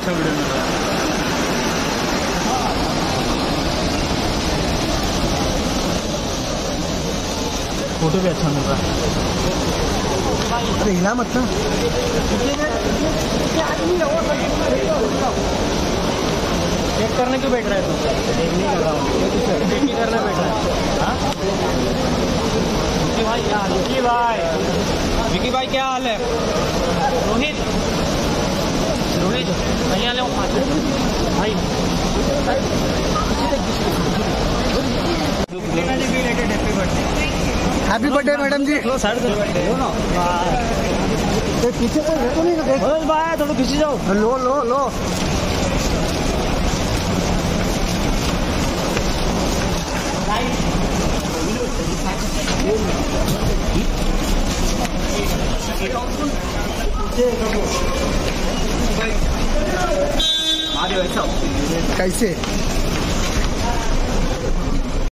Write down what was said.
अच्छा वीडियो मिल रहा है, फोटो भी अच्छा मिल रहा है। अरे हिला मत ना। चेक करने क्यों बैठ रहा है तू? चेक नहीं कर रहा हूँ, चेक ही करना बैठ रहा है। हाँ विकी भाई क्या हाल है? विकी भाई क्या हाल है? रोहित नहीं आ भाई हैप्पी बर्थडे मैडम जी। पीछे तो नहीं भाई थोड़ा पीछे जाओ। लो लो लो। कैसे